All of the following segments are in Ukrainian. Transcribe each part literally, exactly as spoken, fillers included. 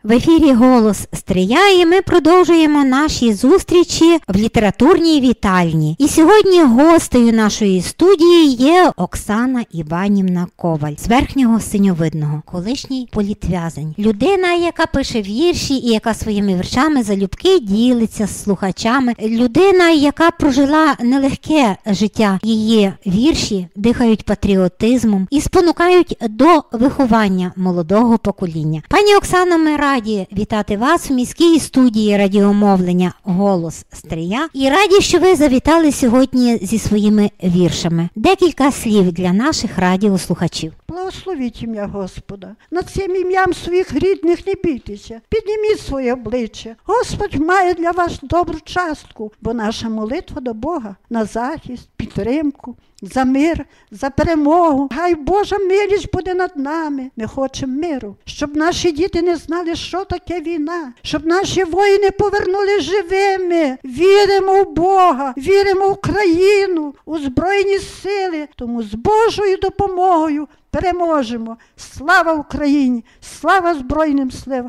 В ефірі «Голос Стрия» і ми продовжуємо наші зустрічі в літературній вітальні. І сьогодні гостею нашої студії є Оксана Іванівна Коваль з Верхнього Синьовидного, колишній політв'язень. Людина, яка пише вірші і яка своїми віршами залюбки ділиться з слухачами. Людина, яка прожила нелегке життя. Її вірші дихають патріотизмом і спонукають до виховання молодого покоління. Пані Оксано, ми раді вітати вас в міській студії радіомовлення «Голос Стрия» і раді, що ви завітали сьогодні зі своїми віршами. Декілька слів для наших радіослухачів. Благословіть ім'я Господа. Над цим ім'ям своїх рідних не бійтеся. Підніміть своє обличчя. Господь має для вас добру частку, бо наша молитва до Бога на захист, підтримку, за мир, за перемогу. Хай Божа милість буде над нами. Ми хочемо миру, щоб наші діти не знали, що таке війна, щоб наші воїни повернули живими. Віримо в Бога, віримо в країну, у Збройні сили, тому з Божою допомогою переможемо. Слава Україні! Слава Збройним силам!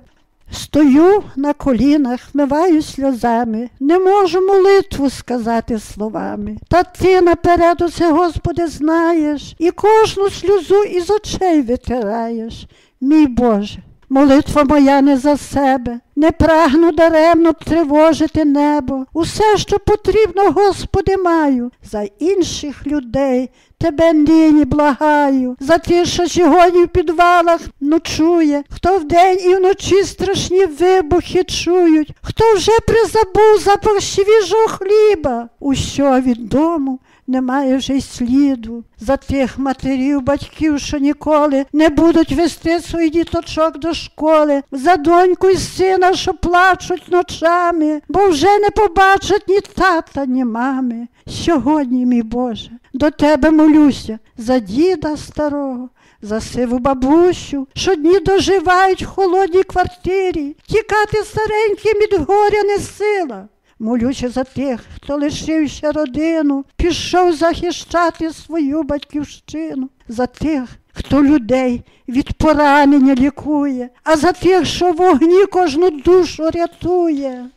Стою на колінах, вмиваю сльозами, не можу молитву сказати словами. Та ти наперед усе, Господи, знаєш, і кожну сльозу із очей витираєш. Мій Боже, молитва моя не за себе, не прагну даремно тривожити небо. Усе, що потрібно, Господи, маю, за інших людей Тебе нині благаю, за тих, що сьогодні в підвалах ночує, хто вдень і вночі страшні вибухи чують, хто вже призабув запах свіжого хліба, у що від дому немає вже й сліду, за тих матерів, батьків, що ніколи не будуть вести своїх діточок до школи, за доньку і сина, що плачуть ночами, бо вже не побачать ні тата, ні мами. Сьогодні, мій Боже, до Тебе молюся за діда старого, за сиву бабусю, що дні доживають в холодній квартирі, тікати стареньким від горя не сила. Молюся за тих, хто лишився родину, пішов захищати свою батьківщину, за тих, хто людей від поранення лікує, а за тих, що в вогні кожну душу рятує.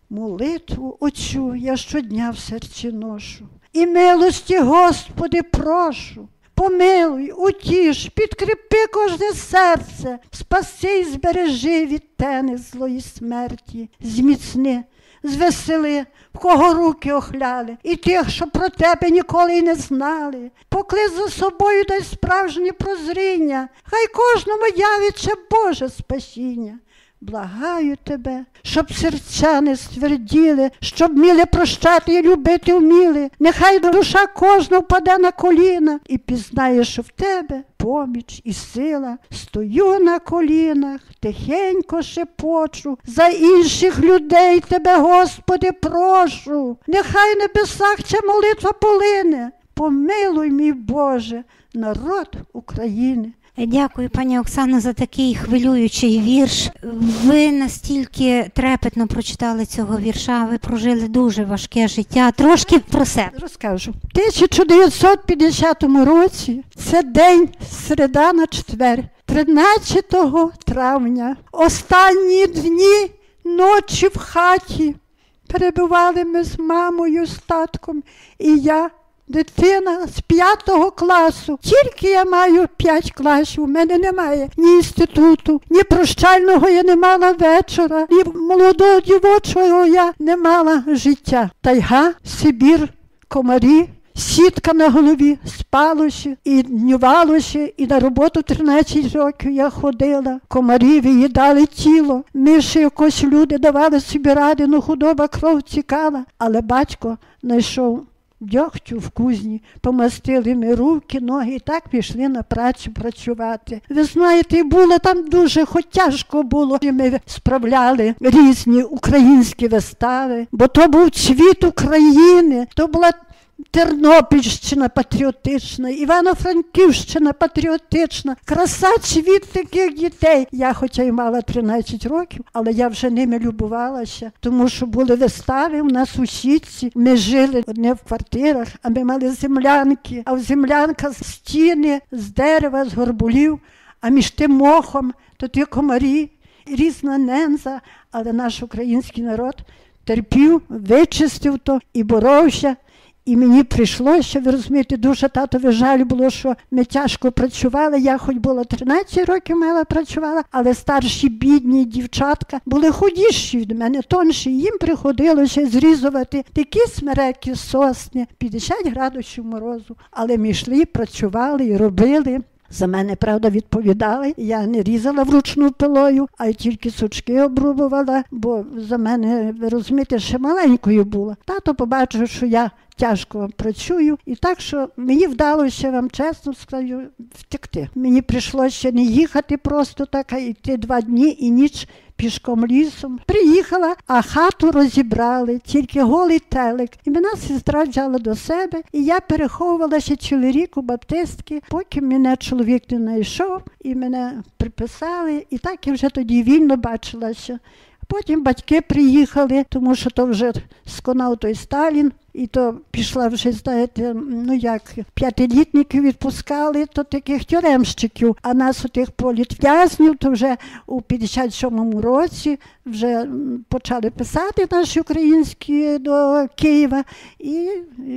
Молитву оцю я щодня в серці ношу, і милості, Господи, прошу. Помилуй, утіш, підкріпи кожне серце, спаси й збережи від тени злої смерті, зміцни, звесели, в кого руки охляли, і тих, що про Тебе ніколи й не знали. Покли за собою, дай справжнє прозріння, хай кожному явиться Боже спасіння. Благаю Тебе, щоб серця не стверділи, щоб вміли прощати і любити вміли. Нехай душа кожна впаде на коліна і пізнає, що в Тебе поміч і сила. Стою на колінах, тихенько шепочу, за інших людей Тебе, Господи, прошу. Нехай в небесах ця молитва полине. Помилуй, мій Боже, народ України. Дякую, пані Оксано, за такий хвилюючий вірш. Ви настільки трепетно прочитали цього вірша, ви прожили дуже важке життя. Трошки про себе. Розкажу. В тисяча дев'ятсот п'ятдесятому році, це день середа на четвер, тринадцятого травня, останні дні ночі в хаті перебували ми з мамою, з татком і я. Дитина з п'ятого класу. Тільки я маю п'ять класів, у мене немає ні інституту, ні прощального я не мала вечора, ні молодого дівочого я не мала життя. Тайга, Сибір, комарі, сітка на голові, спалося і днювалося, і на роботу тринадцять років я ходила. Комарі виїдали тіло, миші якось люди давали собі ради, ну худоба, кров тікала. Але батько знайшов дьогтю в кузні, помастили ми руки, ноги і так пішли на працю працювати. Ви знаєте, було там дуже, хоч тяжко було. Ми справляли різні українські вистави, бо то був цвіт України, то була Тернопільщина патріотична, Івано-Франківщина патріотична, краса, цвіт таких дітей. Я хоча й мала тринадцять років, але я вже ними любувалася, тому що були вистави у нас у сітці. Ми жили не в квартирах, а ми мали землянки, а в землянках стіни з дерева, з горбулів, а між тим мохом то ті комарі різна ненза, але наш український народ терпів, вичистив то і боровся. І мені прийшлося, ви розумієте, дуже татові жаль було, що ми тяжко працювали. Я хоч була тринадцять років мала працювала, але старші бідні дівчатка були худіші від мене, тонші. Їм приходилося зрізувати такі смереки, сосни, п'ятдесят градусів морозу. Але ми йшли, працювали і робили. За мене, правда, відповідали. Я не різала вручну пилою, а й тільки сучки обрубувала, бо за мене, ви розумієте, ще маленькою була. Тато побачив, що я тяжко працюю, і так, що мені вдалося, вам чесно скажу, втекти. Мені прийшлося не їхати просто так, а йти два дні і ніч пішком лісом. Приїхала, а хату розібрали, тільки голий телек. І мене сестра взяла до себе, і я переховувалася цілий рік у баптистки, поки мене чоловік не знайшов, і мене приписали, і так я вже тоді вільно бачилася. Потім батьки приїхали, тому що то вже сконав той Сталін, і то пішла вже, знаєте, ну як, п'ятилітників відпускали, то таких тюремщиків, а нас, отих політв'язнів, то вже у п'ятдесят сьомому році вже почали писати наші українські до Києва, і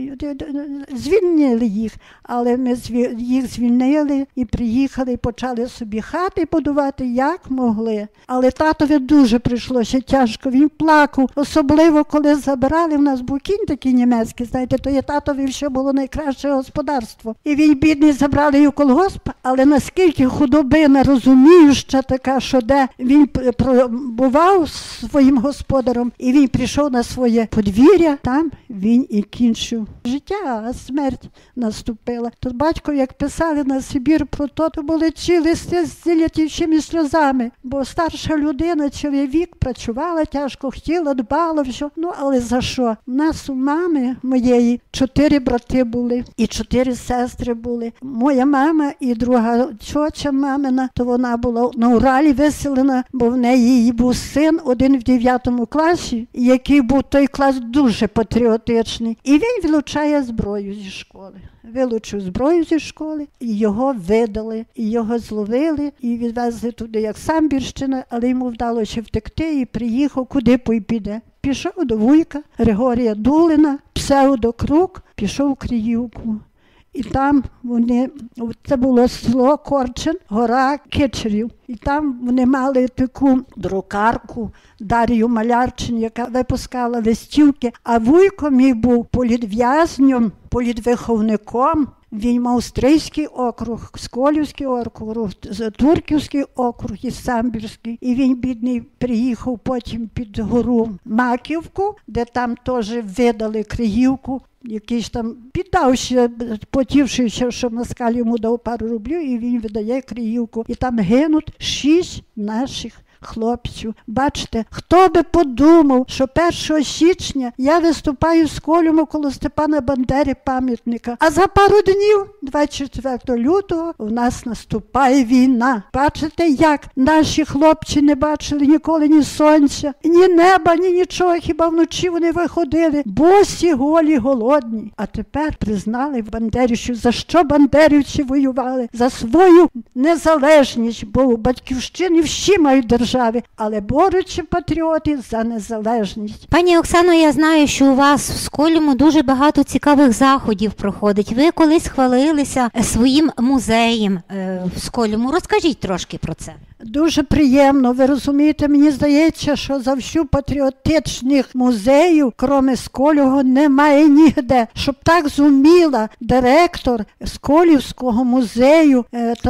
звільнили їх. Але ми їх звільнили і приїхали, і почали собі хати будувати, як могли. Але татові дуже прийшлося тяжко, він плакав, особливо коли забирали, в нас був кінь такий німецький, знаєте, то є татові ще було найкраще господарство. І він, бідний, забрали його в колгосп, але наскільки худобина розуміюча така, що де він пробував своїм господаром, і він прийшов на своє подвір'я, там він і кінчив життя, а смерть наступила. То батько, як писали на Сибір про то, то були ці листи з лятівшими сльозами, бо старша людина, чоловік, працювала тяжко, хотіла, дбала, все. Ну, але за що? У нас у мами моєї чотири брати були і чотири сестри були. Моя мама і друга чоча мамина, то вона була на Уралі виселена, бо в неї її був син, один в дев'ятому класі, який був той клас дуже патріотичний. І він вилучає зброю зі школи. Вилучив зброю зі школи, і його видали, і його зловили, і відвезли туди, як Самбірщина, але йому вдалося втекти і приїхав, куди піде. Пішов до вуйка Григорія Дулина, псевдокрук, пішов у Криївку. І там вони, це було село Корчин, гора Кичерів. І там вони мали таку друкарку Дар'ю Малярчин, яка випускала листівки. А вуйко мій був політв'язнем, політвиховником. Він мав Стрийський округ, Сколівський округ, Турківський округ і Самбірський. І він, бідний, приїхав потім під гору Маківку, де там теж видали Криївку. Якийсь там піддався, потівшися, що москаль йому дав пару рублів, і він видає Криївку. І там гинуть шість наших хлопців. Бачите, хто би подумав, що першого січня я виступаю з Колею коло Степана Бандери пам'ятника, а за пару днів, двадцять четвертого лютого, у нас наступає війна. Бачите, як наші хлопці не бачили ніколи ні сонця, ні неба, ні нічого, хіба вночі вони виходили, босі, голі, голодні. А тепер признали в Бандері, що за що бандерівці воювали? За свою незалежність, бо у батьківщині всі мають державу. Але борються патріоти за незалежність. Пані Оксано, я знаю, що у вас в Сколівому дуже багато цікавих заходів проходить. Ви колись хвалилися своїм музеєм в Сколівому. Розкажіть трошки про це. Дуже приємно. Ви розумієте, мені здається, що за всю патріотичних музеїв, крім Сколівого, немає ніде. Щоб так зуміла директор Сколівського музею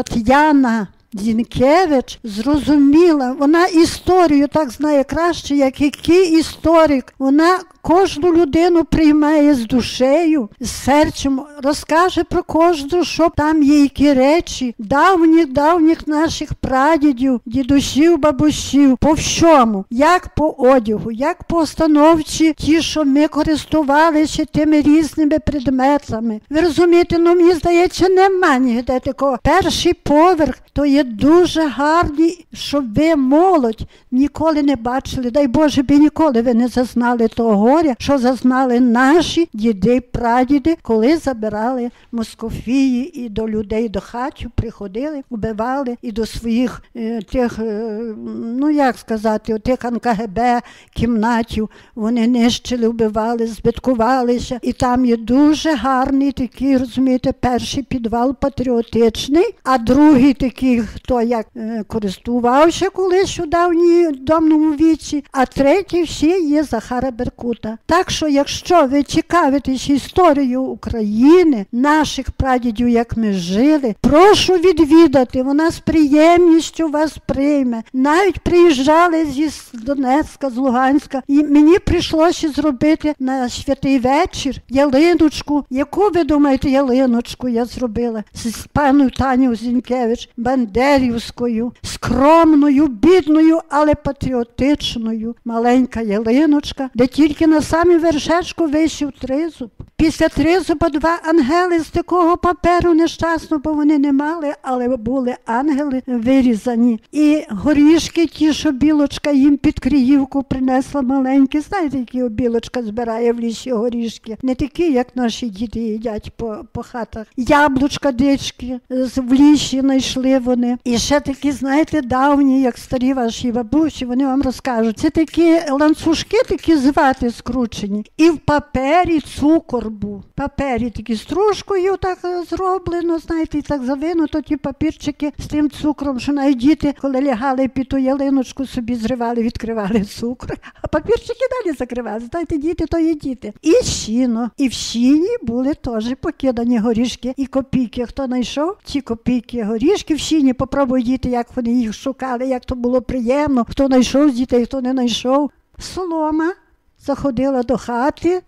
Тетяна Зінкевич зрозуміла, вона історію так знає краще, як який історик. Вона кожну людину приймає з душею, з серцем, розкаже про кожну, що там є які речі, давніх-давніх наших прадідів, дідусів, бабусів, по всьому, як по одягу, як по установці, ті, що ми користувалися тими різними предметами. Ви розумієте, ну мені здається, нема ніде такого. Перший поверх, то є дуже гарний, щоб ви, молодь, ніколи не бачили, дай Боже, би ніколи ви не зазнали того горя, що зазнали наші діди, прадіди, коли забирали Московії і до людей до хатів приходили, вбивали і до своїх е, тих, е, ну як сказати, тих ен ка ге бе кімнатів вони нищили, вбивали, збиткувалися. І там є дуже гарний такий, розумієте, перший підвал патріотичний, а другий такий, хто як е, користувався колись у давній давному віці, а третій ще є Захара Беркута. Так що, якщо ви цікавитесь історією України, наших прадідів, як ми жили, прошу відвідати, вона з приємністю вас прийме. Навіть приїжджали зі Донецька, з Луганська, і мені прийшлося зробити на святий вечір ялиночку. Яку, ви думаєте, ялиночку я зробила? З паною Танею Зінкевич, бандерівською, скромною, бідною, але патріотичною. Маленька ялиночка, де тільки на самі вершечку висів тризуб. Після тризуба два ангели з такого паперу нещасно, бо вони не мали, але були ангели вирізані. І горішки ті, що білочка їм під Криївку принесла маленькі. Знаєте, які білочка збирає в лісі горішки? Не такі, як наші діти їдять по, по хатах. Яблучка дички в лісі знайшли вони. І ще такі, знаєте, давні, як старі ваші бабусі, вони вам розкажуть. Це такі ланцюжки, такі з вати скручені. І в папері цукор був. В папері такі стружкою так зроблено, знаєте, і так завинуто ті папірчики з тим цукром, що навіть діти, коли лягали під ту ялиночку, собі зривали, відкривали цукор, а папірчики далі закривали. Знаєте, діти то є діти. І сіно. І в сіні були теж покидані горішки і копійки. Хто знайшов ці копійки горішки в сіні, попробуй діти, як вони їх шукали, як то було приємно, хто знайшов з дітей, хто не знайшов. Солома заходила до хати,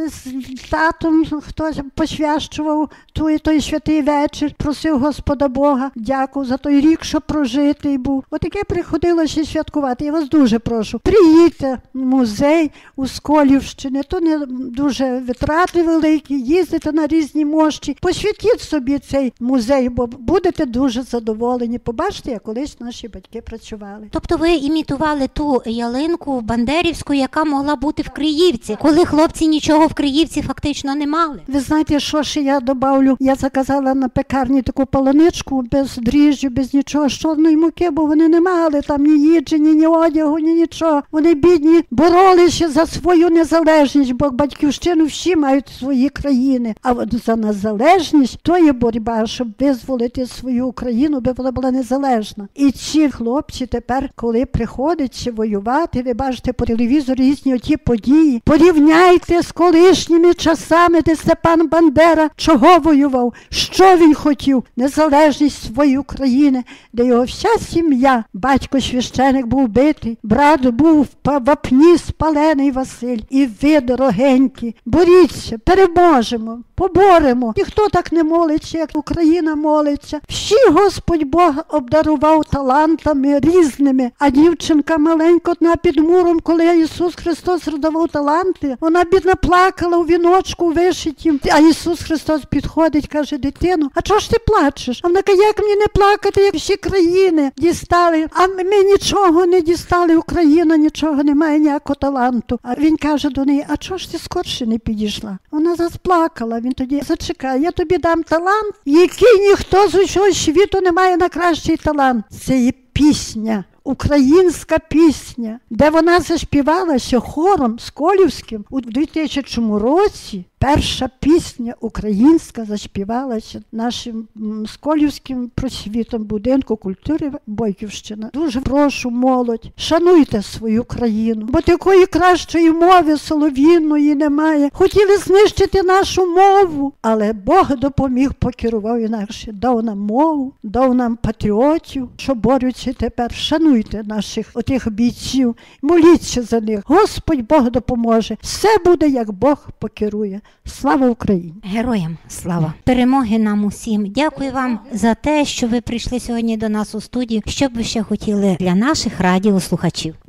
з татом хтось посвящував той, той святий вечір, просив Господа Бога, дякую за той рік, що прожитий був. Отаке приходилося святкувати. Я вас дуже прошу, приїдьте в музей у Сколівщині, то не дуже витрати великі, їздите на різні мощі, посвятіть собі цей музей, бо будете дуже задоволені. Побачите, як колись наші батьки працювали. Тобто ви імітували ту ялинку бандерівську, яка могла бути в Криївці, коли хлопці нічого в Криївці фактично не мали. Ви знаєте, що ще я добавлю? Я заказала на пекарні таку полоничку без дріжджу, без нічого, з чорної муки, бо вони не мали там ні їдження, ні одягу, ні нічого. Вони бідні боролися за свою незалежність, бо батьківщину всі мають свої країни. А от за незалежність то є боротьба, щоб визволити свою Україну, би вона була незалежна. І ці хлопці тепер, коли приходять воювати, ви бачите по телевізору різні оті події, порівняйте з колишніми часами, де Степан Бандера чого воював, що він хотів, незалежність своєї України, де його вся сім'я, батько священик був битий, брат був в вапні спалений Василь. І ви, дорогенькі, боріться, переможемо, поборемо. Ніхто так не молиться, як Україна молиться. Всі Господь Бог обдарував талантами різними, а дівчинка маленька одна під муром, коли Ісус Христос роздавав таланти, вона бідна плакала у віночку вишитім, а Ісус Христос підходить, каже, дитино, а чого ж ти плачеш? А вона каже, як мені не плакати, як всі країни дістали, а ми нічого не дістали, Україна нічого не має ніякого таланту. А він каже до неї, а чого ж ти скорше не підійшла? Вона засплакала, він тоді, зачекай, я тобі дам талант, який ніхто з усього світу не має на кращий талант. Це є пісня. Українська пісня, де вона заспівалася хором Сколівським у дві тисячному році. Перша пісня українська заспівалася нашим Сколівським просвітом будинку культури Бойківщина. Дуже прошу молодь, шануйте свою країну, бо такої кращої мови солов'їної немає. Хотіли знищити нашу мову, але Бог допоміг, покерував інакше. Дав нам мову, дав нам патріотів, що борються тепер. Шануйте наших отих бійців, моліться за них. Господь Бог допоможе. Все буде, як Бог покерує. Слава Україні! Героям слава! Перемоги нам усім! Дякую вам за те, що ви прийшли сьогодні до нас у студію. Що б ви ще хотіли для наших радіослухачів?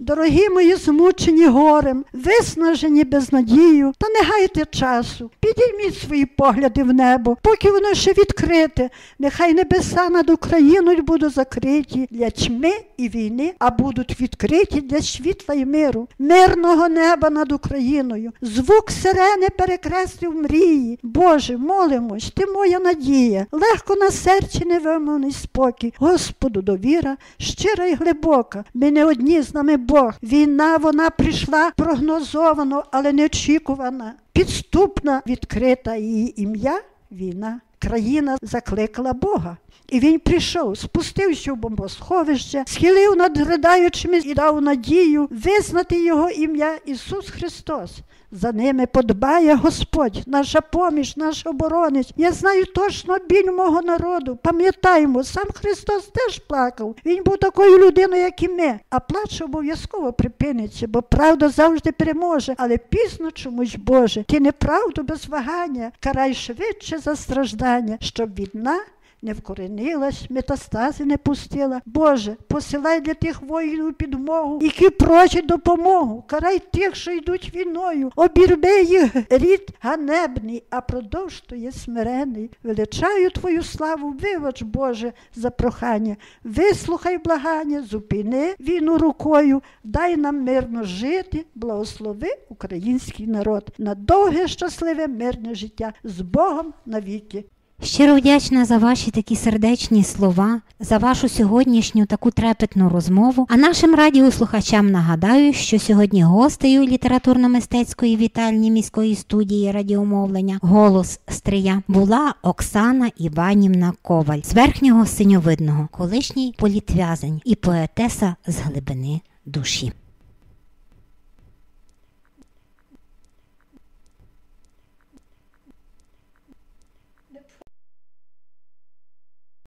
Дорогі мої змучені горем, виснажені безнадією, та не гайте часу. Підійміть свої погляди в небо, поки воно ще відкрите. Нехай небеса над Україною будуть закриті для тьми і війни, а будуть відкриті для світла і миру. Мирного неба над Україною. Звук сирени перекреслив мрії. Боже, молимось, ти моя надія. Легко на серці невимовний спокій. Господу довіра, щира і глибока. Ми не одні, з нами Бог. Війна, вона прийшла прогнозовано, але неочікувана. Підступна, відкрита її ім'я – війна. Країна закликала Бога. І він прийшов, спустився в бомбосховище, схилив над ридаючими і дав надію визнати його ім'я Ісус Христос. За ними подбає Господь, наша поміч, наш оборонець. Я знаю точно біль мого народу. Пам'ятаємо, сам Христос теж плакав. Він був такою людиною, як і ми. А плач обов'язково припиниться, бо правда завжди переможе. Але пізно чомусь, Боже, ти неправду без вагання карай швидше за страждання, щоб війна не вкоренилась, метастази не пустила. Боже, посилай для тих воїнів підмогу, які просять допомогу. Карай тих, що йдуть війною. Обірви їх рід ганебний, а продовж то є смирений. Величаю Твою славу, вибач, Боже, за прохання. Вислухай благання, зупини війну рукою, дай нам мирно жити, благослови український народ на довге, щасливе, мирне життя з Богом навіки. Щиро вдячна за ваші такі сердечні слова, за вашу сьогоднішню таку трепетну розмову. А нашим радіослухачам нагадаю, що сьогодні гостею літературно-мистецької вітальні міської студії радіомовлення «Голос Стрия» була Оксана Іванівна Коваль з Верхнього Синьовидного, колишній політв'язень і поетеса з глибини душі.